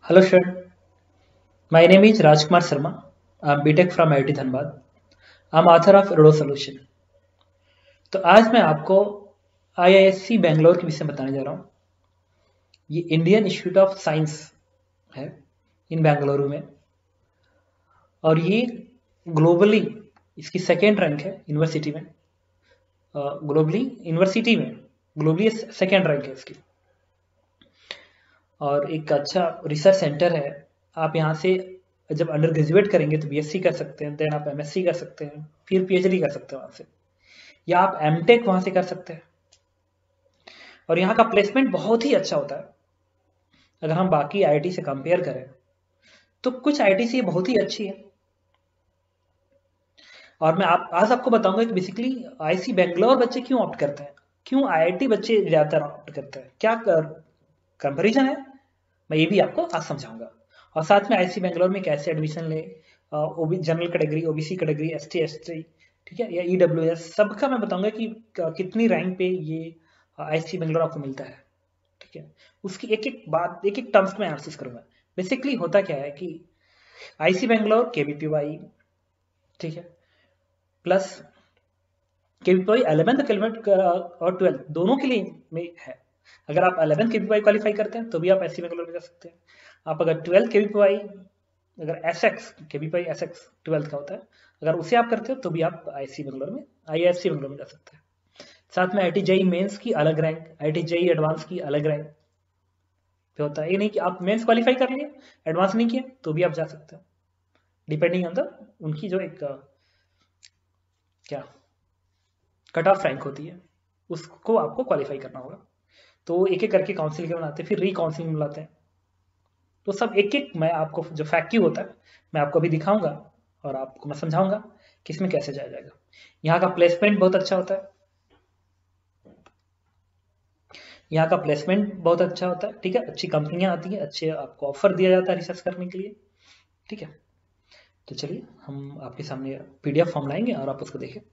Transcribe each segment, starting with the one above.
Hello, student. My name is Rajkumar Sharma. I'm BTech from IIT Dhanbad. I'm author of Rodo Solution. तो आज मैं आपको IISc Bangalore के विषय में बताने जा रहा हूँ। ये इंडियन इंस्टीट्यूट ऑफ साइंस है इन बेंगलुरु में, और ये ग्लोबली इसकी सेकेंड रैंक है यूनिवर्सिटी में। ग्लोबली सेकेंड रैंक है इसकी, और एक अच्छा रिसर्च सेंटर है। आप यहाँ से जब अंडर ग्रेजुएट करेंगे तो बीएससी कर सकते हैं, देन आप एमएससी कर सकते हैं, फिर पीएचडी कर सकते हैं वहाँ से, या आप एमटेक वहाँ से कर सकते हैं। और यहाँ का प्लेसमेंट बहुत ही अच्छा होता है। अगर हम बाकी आईआईटी से कंपेयर करें तो कुछ आईआईटी से ये बहुत ही अच्छी है। और मैं आज आपको बताऊंगा कि बेसिकली आईआईसी बेंगलोर बच्चे क्यों ऑप्ट करते हैं, क्यों आईआईटी बच्चे ज्यादातर ऑप्ट करते हैं, क्या कंपेरिजन है, मैं ये भी आपको आज समझाऊंगा। और साथ में आईआईसी बेंगलोर में कैसे एडमिशन ले, general category, OBC category, ST ST, ठीक है, या ईडब्ल्यूएस, सबका मैं बताऊंगा कि कितनी रैंक पे ये आईआईसी बेंगलोर आपको मिलता है। ठीक है, उसकी एक एक बात, एक एक टर्म्स में एनालिसिस करूंगा। बेसिकली होता क्या है कि आईआईसी बेंगलोर केबीपीवाई, ठीक है, प्लस केबीपीवाई 11th और 12th दोनों के लिए में है। अगर आप 11th केबीपीवाई क्वालिफाई करते हैं तो भी आप आईआईसी बेंगलोर में जा सकते हैं। आप अगर 12th केबीपीवाई, अगर एसएक्स केबीपीवाई एसएक्स 12th का होता है, अगर उसे आप करते हो तो भी आप आईआईसी बेंगलोर में, आईआईएससी बेंगलोर में जा सकते हैं। साथ में आईआईटी जेई मेंस की अलग रैंक, आईआईटी जेई एडवांस की अलग रैंक पे होता है। ये नहीं कि आप मेंस क्वालिफाई कर लिए, एडवांस नहीं किया तो भी आप जा सकते हो, डिपेंडिंग ऑन द उनकी जो एक क्या कट ऑफ रैंक होती है, उसको आपको क्वालिफाई करना होगा। तो एक एक करके काउंसिल के बनाते हैं, फिर रीकाउंसिलिंग बुलाते हैं। तो सब एक एक मैं आपको जो फैक्ट होता है मैं आपको अभी दिखाऊंगा, और आपको मैं समझाऊंगा कि इसमें कैसे जाया जाएगा। यहाँ का प्लेसमेंट बहुत अच्छा होता है, यहाँ का प्लेसमेंट बहुत अच्छा होता है, ठीक है, अच्छी कंपनियां आती हैं, अच्छे आपको ऑफर दिया जाता है रिसर्च करने के लिए। ठीक है, तो चलिए हम आपके सामने पीडीएफ फॉर्म लाएंगे और आप उसको देखिए।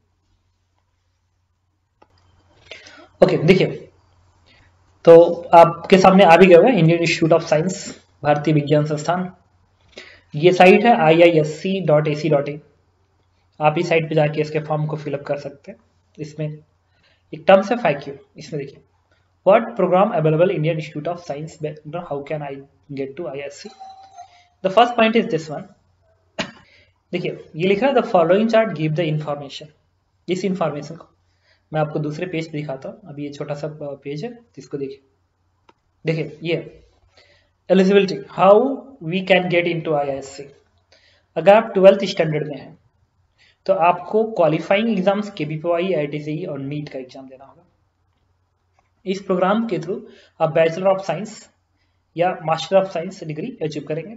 ओके, देखिए, तो आपके सामने आ भी गया हुआ है इंडियन इंस्टीट्यूट ऑफ साइंस, भारतीय विज्ञान संस्थान। ये साइट है iisc.ac.in। आप इस साइट पे जाके इसके फॉर्म को फिलअप कर सकते हैं। इसमें एक टर्म्स है FAQ, इसमें देखिए, what program available Indian Institute of Science, how can I get to IISc. The first point is this one. देखिए, ये लिखा है the following chart give the information. इस इंफॉर्मेशन को मैं आपको दूसरे पेज पे दिखाता हूँ। अभी ये छोटा सा पेज है, इसको देखिए। देखिए, ये eligibility, how we can get into IISc. अगर आप 12th स्टैंडर्ड में हैं तो आपको क्वालिफाइंग एग्जाम्स केबीपीवाई, आईआईटी और नीट का एग्जाम देना होगा। इस प्रोग्राम के थ्रू आप बैचलर ऑफ साइंस या master of science degree achieve करेंगे।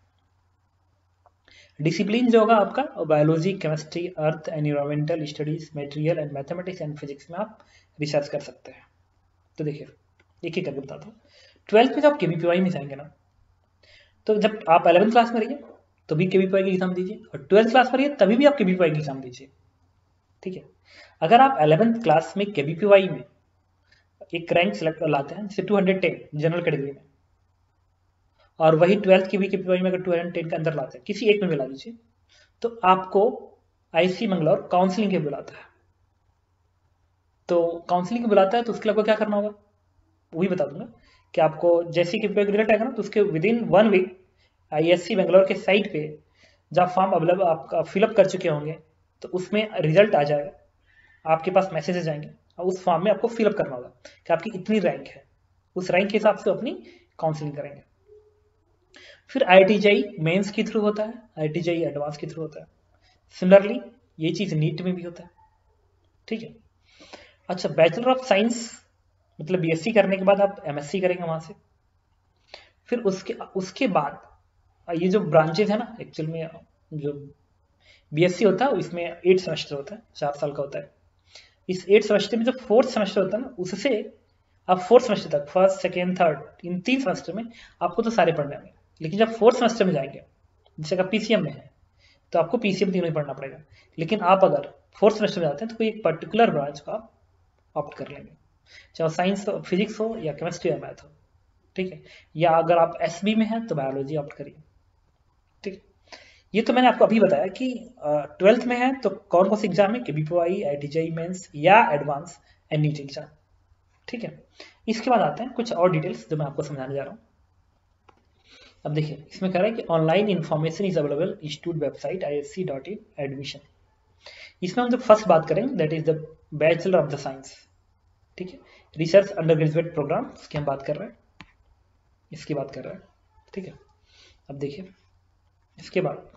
डिसिप्लिन जो होगा आपका, biology, chemistry, earth, environmental studies, material and mathematics and physics में आप रिसर्च कर सकते हैं। तो देखिए, एक एक करके बताता हूँ। 12th में जब आप केबीपीवाई में जाएंगे ना, तो जब आप 11th क्लास में रहिए तो भी केबीपीवाई की एग्जाम दीजिए, और 12th क्लास में रहिए तभी भी आप केबीपीवाई की एग्जाम दीजिए। ठीक है, अगर आप 11th क्लास में केबीपीवाई में एक रैंक सेलेक्ट लाते हैं, जैसे 210 जनरल कैटेगरी में, और वही 12th की भी केबीपीवाई में अगर 210 के अंदर लाते हैं, किसी एक में मिला दीजिए, तो आपको आईआईसी मंगलौर काउंसलिंग के बुलाता है। तो काउंसलिंग के बुलाता है तो उसके लिए आपको क्या करना होगा वही बता दूंगा, कि आपको जैसे कि रिजल्ट आएगा ना, तो उसके within 1 week IISc Bangalore के साइट पे जब फॉर्म अवेलेबल आपका फिलअप कर चुके होंगे तो उसमें रिजल्ट आ जाएगा, आपके पास मैसेजेस आएंगे, और उस फॉर्म में आपको फिलअप करना होगा कि आपकी इतनी रैंक है। उस रैंक के हिसाब से अपनी काउंसलिंग करेंगे। फिर आईआईटी जेई मेंस के थ्रू होता है, आईआईटी जेई एडवांस के थ्रू होता है। सिमिलरली ये चीज नीट में भी होता है। ठीक है, अच्छा, बैचलर ऑफ साइंस मतलब बीएससी करने के बाद आप एमएससी करेंगे वहां से। फिर उसके उसके बाद ये जो ब्रांचेज है ना, एक्चुअल में जो बीएससी होता है इसमें 8 सेमेस्टर होता है, 4 साल का होता है। इस 8 सेमेस्टर में जो 4th सेमेस्टर होता है ना, उससे आप 4th सेमेस्टर तक, फर्स्ट, सेकेंड, थर्ड, इन 3 सेमेस्टर में आपको तो सारे पढ़ने होंगे। लेकिन जब 4th सेमेस्टर में जाएंगे, जैसे अगर पीसीएम में है तो आपको पीसीएम तीनों ही पढ़ना पड़ेगा। लेकिन आप अगर 4th सेमेस्टर में जाते हैं तो कोई एक पर्टिकुलर ब्रांच को आप ऑप्ट कर लेंगे, चाहे साइंस हो, फिजिक्स हो, या केमिस्ट्री या मैथ हो। ठीक है, या अगर आप एसबी में हैं तो बायोलॉजी ऑप्ट करिए। ठीक है, ये तो मैंने आपको अभी बताया कि 12th में है तो कौन कौन से एग्जाम है, केबीपीवाई, आईटीजेई मेंस या एडवांस एंड नीट एग्जाम। ठीक है, इसके बाद आते हैं कुछ और डिटेल्स जो मैं आपको समझाने जा रहा हूँ। अब देखिए इसमें कह रहा है कि online information is available institute website isc.in admission. इसमें हम जो फर्स्ट बात करेंगे that is the bachelor of the science. ठीक है, रिसर्च अंडर ग्रेजुएट प्रोग्राम की हम बात कर रहे हैं, इसकी बात कर रहे हैं। ठीक है, अब देखिए इसके बाद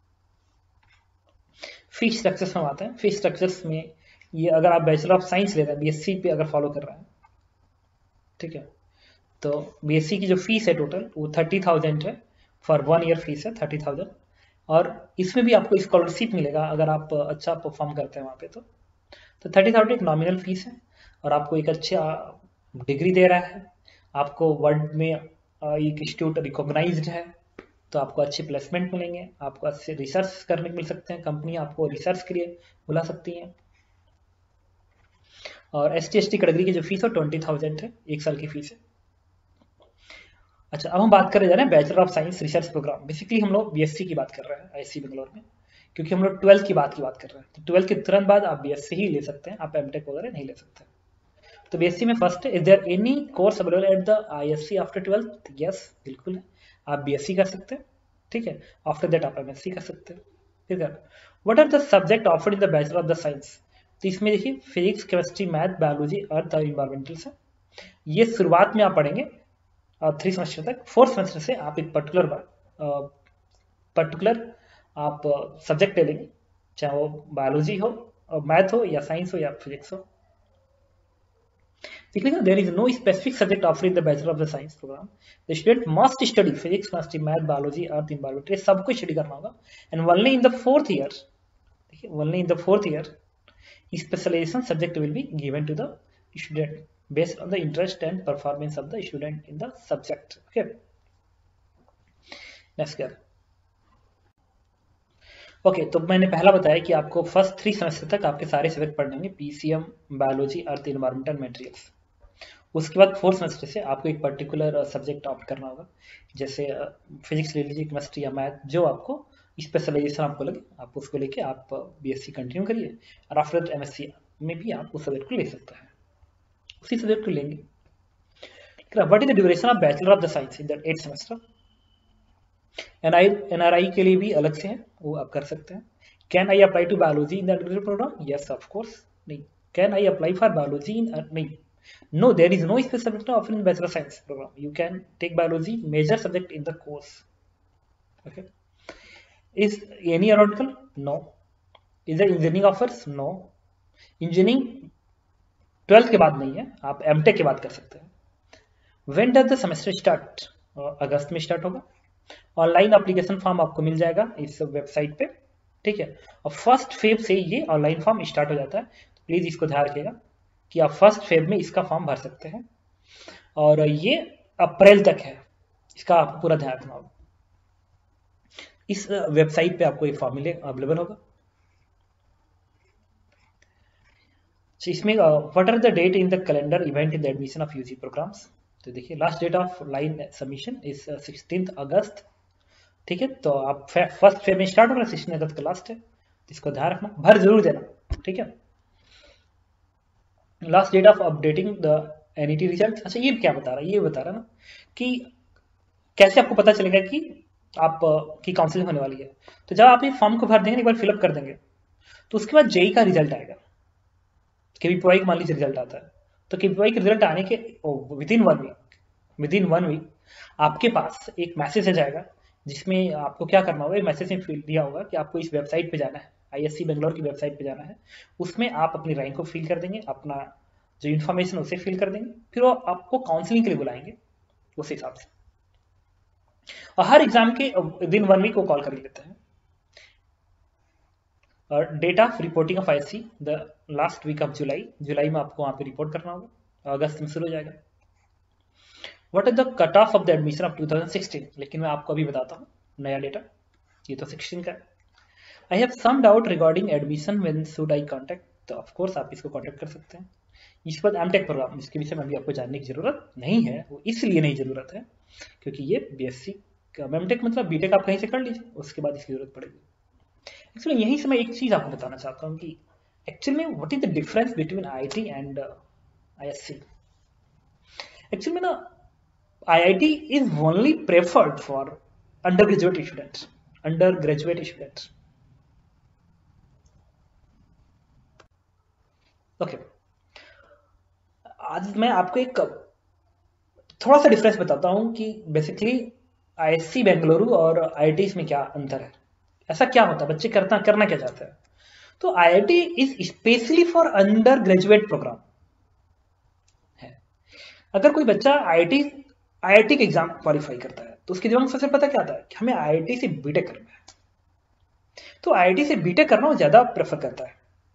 फीस स्ट्रक्चर्स में आते हैं। फीस स्ट्रक्चर्स में ये अगर आप बैचलर ऑफ साइंस ले रहे हैं, बीएससी पे अगर फॉलो कर रहे हैं, ठीक है, तो बीएससी की जो फीस है टोटल वो 30,000 है, फॉर 1 ईयर फीस है 30,000। और इसमें भी आपको स्कॉलरशिप मिलेगा अगर आप अच्छा परफॉर्म करते हैं वहाँ पे। तो 30,000 एक नॉमिनल फीस है और आपको एक अच्छा डिग्री दे रहा है, आपको वर्ल्ड में एक इंस्टीट्यूट रिकॉग्नाइज्ड है, तो आपको अच्छे प्लेसमेंट मिलेंगे, आपको अच्छे रिसर्च करने को मिल सकते हैं, कंपनी आपको रिसर्च के लिए बुला सकती हैं। और ST/ST कैटेगरी की जो फीस है 20,000 है, 1 साल की फीस है। अच्छा, अब हम बात करने जा रहे हैं bachelor of science research program. Basically हम लोग बीएससी की बात कर रहे हैं आईआईसी बेंगलोर में, क्योंकि हम लोग 12th की बात कर रहे हैं। तो 12th के तुरंत बाद आप बीएससी ही ले सकते हैं, आप एमटेक वगैरह नहीं ले सकते। तो बीएससी में फर्स्ट है, is there any course available at the IISc after 12th? Yes, बिल्कुल है, आप बीएससी कर सकते हैं। ठीक है, आफ्टर दैट आप एमएससी कर सकते हैं। ठीक है, what are the subject offered in the bachelor of the science? तो इसमें देखिए physics, chemistry, math, biology, earth और इन्वायरमेंटल्स है। ये शुरुआत में आप पढ़ेंगे 3 सेमेस्टर तक। 4th सेमेस्टर से आप एक पर्टिकुलर आप सब्जेक्ट ले लेंगे, चाहे वो बायोलॉजी हो, मैथ हो, या साइंस हो, या फिजिक्स हो। There is no specific subject offered in the Bachelor of the Science program. The student must study physics, chemistry, math, biology, earth, environment. ये सब कुछ स्टडी करना होगा। And only in the 4th year, देखिए only in the 4th year, specialization subject will be given to the student based on the interest and performance of the student in the subject. Okay. Next year. Okay, तो मैंने पहला बताया कि आपको first 3 semester तक आपके सारे subject पढ़ने होंगे, PCM, biology, earth, environmental, materials. उसके बाद 4th सेमेस्टर से आपको एक पर्टिकुलर सब्जेक्ट ऑप्ट करना होगा, जैसे फिजिक्स ले लीजिए, केमिस्ट्री या मैथ, जो आपको स्पेशलाइजेशन आपको लगे, आप उसको लेके आप बीएससी कंटिन्यू करिए। और आफ्टर एमएससी में भी आप उस सब्जेक्ट को ले सकते हैं, उसी सब्जेक्ट को लेंगे। What is the duration of bachelor of the science in the 8th semester? NRI के लिए भी अलग से है, वो आप कर सकते हैं। Can I apply to biology in the undergraduate program? Yes, of course. नहीं, can I apply for biology in, नहीं, no, there is no special subject offered in bachelor science program. You can take biology major subject in the course. Okay, is any aeronautical? No. Is there engineering offers? No. Engineering 12th के बाद नहीं है, आप MTech के बाद कर सकते हैं। When does the semester start? अगस्त में स्टार्ट होगा। ऑनलाइन एप्लीकेशन फॉर्म आपको मिल जाएगा इस वेबसाइट पे। ठीक है, और 1 फेब से ये ऑनलाइन फॉर्म स्टार्ट हो जाता है, तो प्लीज इसको ध्यान रखिएगा कि आप 1 फेब में इसका फॉर्म भर सकते हैं, और ये अप्रैल तक है, इसका आपको पूरा ध्यान रखना होगा। इस वेबसाइट पे आपको ये फॉर्म अवेलेबल होगा। इसमें what are the date in the calendar event in the admission of UG programs? तो देखिए last date of line submission is 16 August. ठीक है, तो आप 1 फेब में स्टार्ट हो रहा है, 16 अगस्त का लास्ट है, इसको ध्यान रखना, भर जरूर देना। ठीक है, last date of updating the NET result. अच्छा, ये क्या बता रहा है? ये बता रहा है ना कि कैसे आपको पता चलेगा कि आप की काउंसलिंग होने वाली है। तो जब आप ये फॉर्म को भर देंगे, एक बार फिलअप कर देंगे, तो उसके बाद जेई का रिजल्ट आएगा। केबीपीवाई का मान लीजिए रिजल्ट आता है, तो केबीपीवाई के रिजल्ट आने के विदिन वन वीक आपके पास एक मैसेज आ जाएगा, जिसमें आपको क्या करना होगा, मैसेज में फिल दिया होगा कि आपको इस वेबसाइट पे जाना है, आईएससी बेंगलोर की वेबसाइट पे जाना है। उसमें आप अपनी रैंक को फिल कर देंगे, अपना जो इन्फॉर्मेशन उसे फिल कर देंगे, फिर वो आपको काउंसलिंग के लिए बुलाएंगे उस हिसाब से। और हर एग्जाम के विदिन 1 वीक को कॉल कर लेते हैं। और date of reporting of IISc the last week of July में आपको वहां पे रिपोर्ट करना होगा, अगस्त में शुरू हो जाएगा। What is the cut off the admission of 2016? लेकिन मैं आपको अभी बताता हूँ नया डेटा, ये तो 16 का है। I have some doubt regarding admission, when should I contact? तो ऑफ कोर्स आप इसको कांटेक्ट कर सकते हैं। इसके बाद एमटेक प्रोग्राम, जिसके विषय में अभी आपको जानने की जरूरत नहीं है, वो इसलिए नहीं जरूरत है क्योंकि ये बीएससी एमटेक मतलब बीटेक आप कहीं से कर लीजिए, उसके बाद इसकी जरूरत पड़ेगी। एक्चुअली यहीं से मैं एक चीज आपको बताना चाहता हूँ कि एक्चुअली में what is the difference between IIT and IISc. Actually में ना IIT is only preferred for undergraduate students. Okay, आज मैं आपको एक थोड़ा सा डिफरेंस बताता हूं कि बेसिकली ISC बेंगलुरु और IIT में क्या अंतर है, ऐसा क्या होता है, बच्चे करना क्या चाहते हैं। तो IIT is specially for undergraduate program है। अगर कोई बच्चा IIT के एग्जाम क्वालिफाई करता है तो उसके दिमाग में सबसे पता क्या आता है कि हमें IIT से बीटेक करना है, तो IIT से बीटेक करना वो ज्यादा प्रेफर करता है।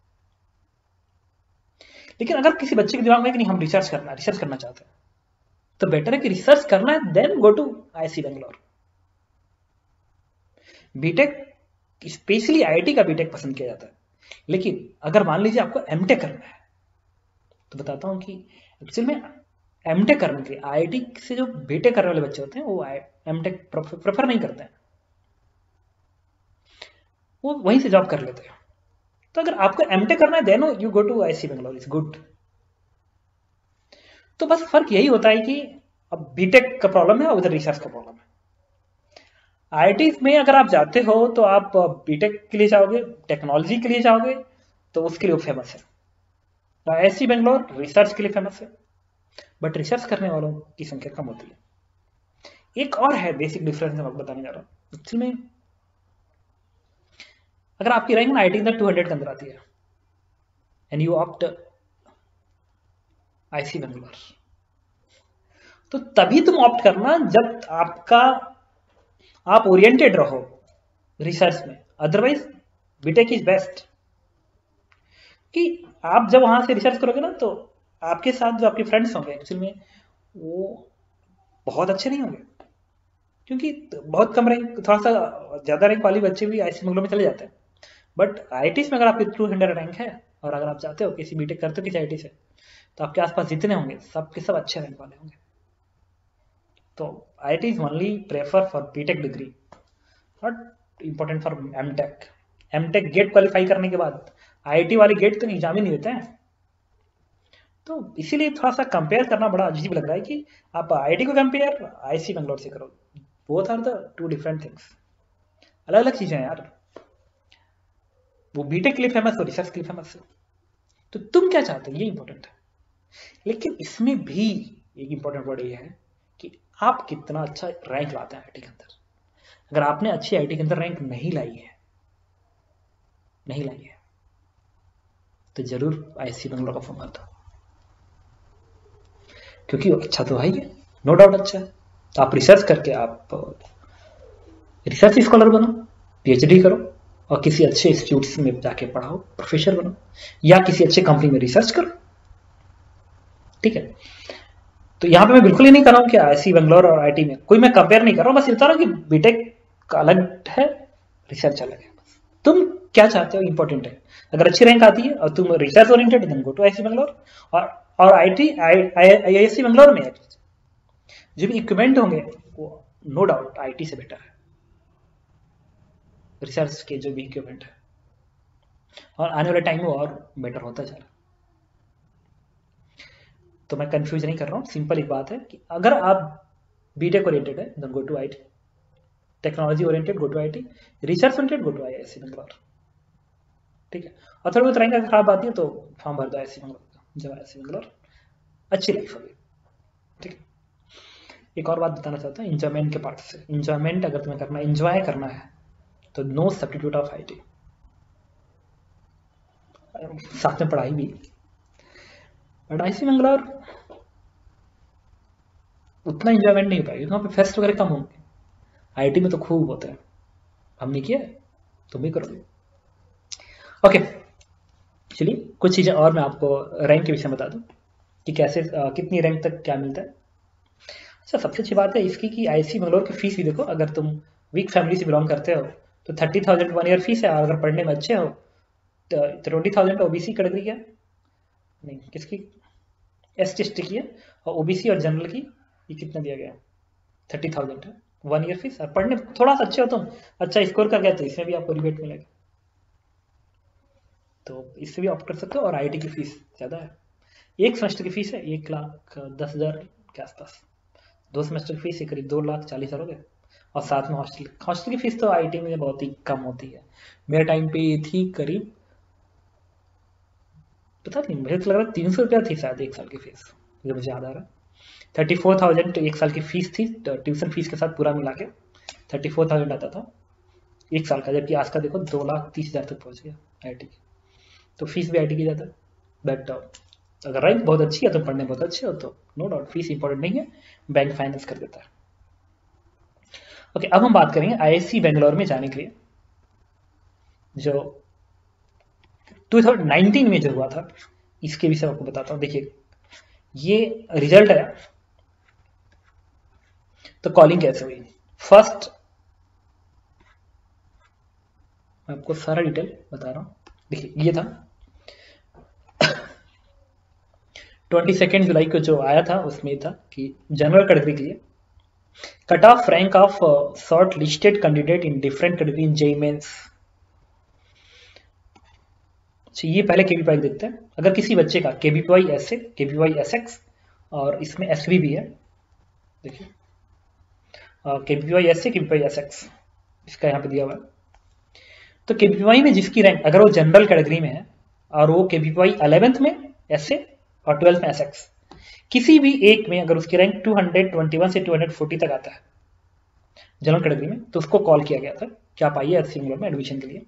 लेकिन अगर किसी बच्चे के दिमाग में कि नहीं हम रिसर्च करना चाहते हैं, तो बेटर है कि रिसर्च करना है then go to IISc Bangalore. BTech specially IIT का बीटेक पसंद किया जाता है। लेकिन अगर मान लीजिए आपको एमटेक करना है, तो बताता हूं कि एक्चुअल में एमटेक करने के लिए IIT से जो बीटेक करने वाले बच्चे होते हैं वो एमटेक प्रेफर नहीं करते हैं, वो वहीं से जॉब कर लेते हैं। तो अगर आपको एमटेक करना है then you go to IISc Bangalore, is good. तो बस फर्क यही होता है कि अब बीटेक का प्रॉब्लम है और उधर रिसर्च का प्रॉब्लम है। IIT में अगर आप जाते हो तो आप बीटेक के लिए जाओगे, टेक्नोलॉजी के लिए जाओगे, तो उसके लिए फेमस है। IISc बेंगलोर रिसर्च के लिए फेमस है, बट रिसर्च करने वालों की संख्या कम होती है। एक और है बेसिक डिफरेंस मैं आपको बताने जा रहा हूं। एक्चुअली में अगर आपकी रैंक ना IIT के अंदर 200 के अंदर आती है and you opt IISc Bangalore, तो तभी तुम ऑप्ट करना जब आप ओरिएंटेड रहो रिसर्च में, अदरवाइज बीटेक इज बेस्ट। कि आप जब वहां से रिसर्च करोगे ना, तो आपके साथ जो आपके फ्रेंड्स होंगे एक्चुअली में वो बहुत अच्छे नहीं होंगे, क्योंकि बहुत कम रैंक, थोड़ा सा ज्यादा रैंक वाले बच्चे भी IISc बेंगलोर में चले जाते हैं। बट IIT में अगर आपकी 200 रैंक है और अगर आप जाते हो किसी बीटेक करते हो किसी IIT से, तो आपके आसपास जितने होंगे सबके सब अच्छे रैंक वाले होंगे। तो IIT is only prefer for BTech degree, not important for MTech. MTech GATE qualify करने के बाद IIT वाले गेट तो एग्जाम ही नहीं देते हैं। तो इसीलिए थोड़ा सा कंपेयर करना बड़ा अजीब लग रहा है कि आप IIT को कंपेयर IISc बेंगलोर से करो। Both are the two different things, अलग अलग चीजें हैं यार। वो बीटेक के लिए फेमस हो, रिसर्च के लिए फेमस है, तो तुम क्या चाहते हो ये इंपॉर्टेंट है। लेकिन इसमें भी एक इंपॉर्टेंट वर्ड ये है कि आप कितना अच्छा रैंक लाते हैं IIT के अंदर। अगर आपने अच्छी IIT के अंदर रैंक नहीं लाई है तो जरूर IISc बेंगलोर का फॉर्म भरता, क्योंकि अच्छा तो है ही, नो डाउट अच्छा है। तो आप रिसर्च करके आप रिसर्च स्कॉलर बनो, PhD करो और किसी अच्छे इंस्टीट्यूट में जाके पढ़ाओ, प्रोफेसर बनो, या किसी अच्छे कंपनी में रिसर्च करो, ठीक है। तो यहाँ पे मैं बिल्कुल ही नहीं कर रहा हूँ कि IISc बेंगलोर और IIT में कोई मैं कंपेयर नहीं कर रहा हूँ, बस ये बता रहा हूँ कि बीटेक अलग है, रिसर्च अलग है। तुम क्या चाहते हो इंपॉर्टेंट है। अगर अच्छी रैंक आती है और तुम research oriented then go to IISc Bangalore, और IISc बेंगलोर में जो भी इक्विपमेंट होंगे वो नो डाउट IIT से बेटर है, रिसर्च के जो भी इक्विपमेंट है, और आने वाले टाइम में और बेटर होता जा रहा है। तो मैं कंफ्यूज नहीं कर रहा हूँ, सिंपल एक बात है कि अगर आप बीटेक ओरिएंटेड है then go to IIT, technology oriented go to IIT, research oriented go to IISc Bangalore, ठीक है। और थोड़ी बहुत रैंक अगर खराब आती है तो फॉर्म भर दो IISc बेंगलोर का, जब IISc बेंगलोर अच्छी लाइफ होगी, ठीक है। एक और बात बताना चाहता हूँ इंजॉयमेंट के पार्ट से। इंजॉयमेंट अगर तुम्हें करना, एंजॉय करना है, तो नो सब्स्टिट्यूट ऑफ IIT, साथ में पढ़ाई भी। बट IISc बेंगलोर उतना एंजॉयमेंट नहीं हो पाएगी, वहाँ पे फेस्ट वगैरह कम होंगे। IIT में तो खूब होते हैं, हमने किया, तुम भी करोगे। ओके, चलिए कुछ चीजें और मैं आपको रैंक के विषय में बता दूं कि कैसे कितनी रैंक तक क्या मिलता है। अच्छा, सबसे अच्छी बात है इसकी कि IISc बेंगलोर की फीस भी देखो। अगर तुम वीक फैमिली से बिलोंग करते हो तो 30,000 1 ईयर फीस है, और अगर पढ़ने में अच्छे हो तो 20,000 OBC कैटेगरी है, नहीं किसकी ST ST की है, और OBC और जनरल की ये कितना दिया गया 30,000 है 1 ईयर फीस। पढ़ने थोड़ा सा अच्छे हो तुम, अच्छा स्कोर कर गया तो इसमें भी आपको रिबेट मिलेगा, तो इससे भी ऑप्ट कर सकते हो। और IIT की फीस ज़्यादा है, एक सेमेस्टर की फीस है 1,10,000 के आसपास, 2 सेमेस्टर की फीस करीब 2,40,000 हो गए, और साथ में हॉस्टल की फीस तो IIT में बहुत ही कम होती है। मेरे टाइम पे थी करीब, पता नहीं मुझे तो लग रहा है 300 रुपया थी शायद एक साल की फीस, जो मुझे याद आ रहा है। 34,000 एक साल की फीस थी, ट्यूशन फीस के साथ पूरा मिला के 34,000 आता था एक साल का, जबकि आज का देखो 2,30,000 तक पहुंच गया IIT की। तो फीस भी IIT की ज़्यादा, बट अगर रैंक बहुत अच्छी है तो पढ़ने बहुत अच्छे हो तो नो डाउट फीस इंपॉर्टेंट नहीं है, बैंक फाइनेंस कर देता है। ओके, अब हम बात करेंगे IISc बेंगलोर में जाने के लिए, जो 2019 में जो हुआ था, इसके विषय आपको बताता हूँ। देखिए ये रिजल्ट आया, तो कॉलिंग कैसे हुई। फर्स्ट मैं आपको सारा डिटेल बता रहा हूँ। देखिए ये था 22 जुलाई को जो आया था, उसमें था कि जनरल कैटेगरी के लिए cut off rank of short listed candidate in different category in JEE Mains. ये पहले KVPY देखते हैं। अगर किसी बच्चे का KVPY ऐसे, KVPY SX और इसमें SB भी है, देखिए KVPY ऐसे, KVPY SX इसका यहाँ पे दिया हुआ है। तो KVPY में जिसकी रैंक अगर वो जनरल कैटेगरी में है और वो KVPY 11th में ऐसे और 12th में SX, किसी भी एक में अगर उसकी रैंक 221 से 240 तक आता है जनरल कैटेगरी में, तो उसको कॉल किया गया था कि आप आइए SC बेंगलोर में एडमिशन के लिए।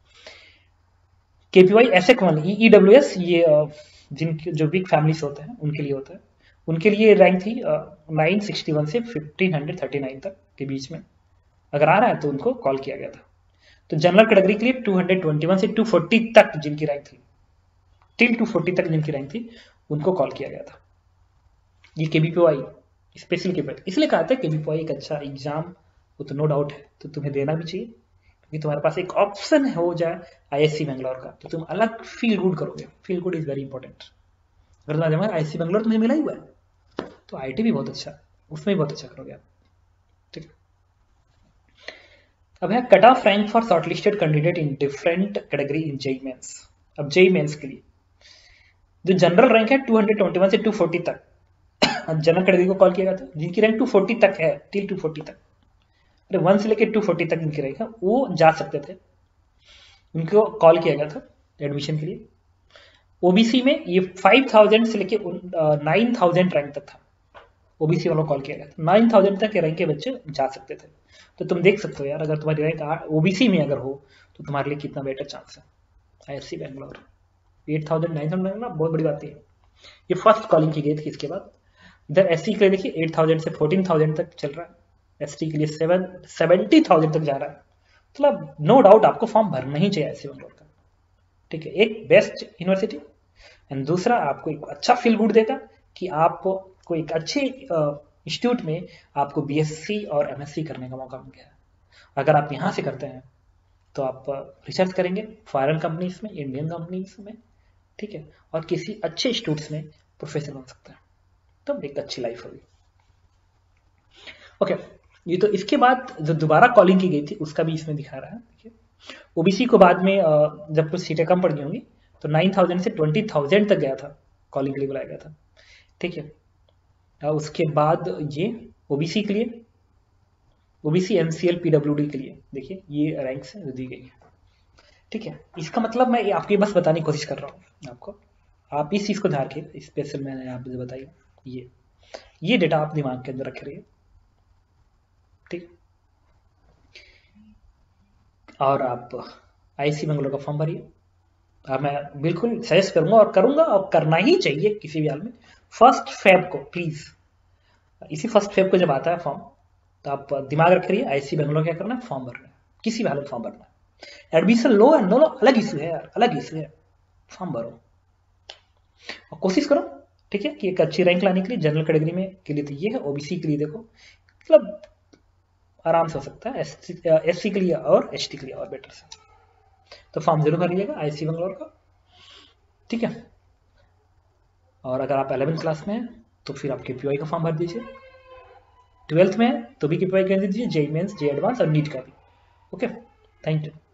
KPY SX वन EWS ये जिनके जो बिग फैमिलीज होते हैं उनके लिए होता है, उनके लिए रैंक थी 961 से 1539 तक के बीच में, अगर आ रहा है तो उनको कॉल किया गया था। तो जनरल कैटेगरी के लिए 221 से 240 तक जिनकी रैंक थी, टिल 240 तक जिनकी रैंक थी, उनको कॉल किया गया था। ये KVPY स्पेशल KVPY इसलिए कहा था KVPY एक अच्छा एग्जाम, वो तो नो डाउट है, तो तुम्हें देना भी चाहिए, क्योंकि तुम्हारे पास एक ऑप्शन हो जाए IISc बेंगलोर का, तो तुम अलग फील गुड करोगे। Feel good is very important. अगर तुम्हारे IISc बेंगलोर तुम्हें मिला ही हुआ है तो IIT भी बहुत अच्छा, उसमें भी बहुत अच्छा करोगे आप, ठीक है। अब है cut off rank for shortlisted candidate in different category in JEE Mains. अब JEE मेंस के लिए जो जनरल रैंक है 221 से 240 तक, जनरल कैटेगरी को कॉल किया गया था जिनकी रैंक 240 तक है, टिल 240 तक, अरे 1 से लेकर 240 तक जिनकी रैंक है वो जा सकते थे, उनको कॉल किया गया था एडमिशन के लिए। OBC में ये 5,000 से लेके 9,000 रैंक तक था, OBC वालों को कॉल किया गया था, 9,000 तक के रैंक के बच्चे जा सकते थे। तो तुम देख सकते हो यार, अगर तुम्हारी रैंक OBC में अगर हो तो तुम्हारे लिए कितना बेटर चांस है। IISc बेंगलोर 8,000 9,000 ना बहुत बड़ी बात है। ये फर्स्ट कॉलिंग की गई थी, इसके बाद इधर SC के लिए देखिए 8,000 से 14,000 तक चल रहा है, ST के लिए 70,000 तक जा रहा है। मतलब नो डाउट आपको फॉर्म भरना ही चाहिए IISc बेंगलोर का, ठीक है। एक बेस्ट यूनिवर्सिटी एंड दूसरा आपको एक अच्छा फील गुड देगा कि आपको कोई एक अच्छे इंस्टीट्यूट में आपको BSc और MSc करने का मौका मिल गया। अगर आप यहाँ से करते हैं तो आप रिसर्च करेंगे फॉरेन कंपनीज में, इंडियन कंपनीज में, ठीक है, और किसी अच्छे इंस्टीट्यूट्स में प्रोफेसर बन सकते हैं, तो एक अच्छी लाइफ होगी। ओके, ये तो इसके बाद जो दोबारा कॉलिंग की गई थी उसका भी इसमें दिखा रहा है। देखिए OBC को बाद में जब कुछ सीटें कम पड़ गई होंगी तो 9,000 से 20,000 तक गया था, कॉलिंग के लिए बुलाया गया था, ठीक है। उसके बाद ये OBC के लिए, OBC MCL PWD के लिए देखिए ये रैंक्स दी गई है, ठीक है। इसका मतलब मैं आपको बस बताने की कोशिश कर रहा हूँ आपको, आप इस चीज को ध्यान रखिए, स्पेशल मैंने आपको बताइए ये डेटा आप दिमाग के अंदर रखे रहिए, ठीक। और आप IISc बेंगलोर का फॉर्म भरिए, मैं बिल्कुल सजेस्ट करूंगा और करूंगा, और करना ही चाहिए किसी भी हाल में। 1 फेब को प्लीज, इसी 1 फेब को जब आता है फॉर्म, तो आप दिमाग रख रहिए IISc बेंगलोर क्या करना है, फॉर्म भरना है, किसी भी हाल में फॉर्म भरना है। एडमिशन लो एंड नो लो अलग इशू है यार, अलग इशू है, फॉर्म भरो और कोशिश करो, ठीक है, कि एक अच्छी रैंक लाने के लिए। जनरल कैटेगरी में के लिए तो ये है, OBC के लिए देखो मतलब आराम से हो सकता है, SC के लिए और ST के लिए और बेटर से। तो फॉर्म जरूर भरिएगा IISc बेंगलोर का, ठीक है। और अगर आप 11th क्लास में हैं तो फिर आप KPY का फॉर्म भर दीजिए, 12th में है तो भी KPY कर दीजिए, JEE मेंस, JEE एडवांस और नीट का भी। Okay, thank you.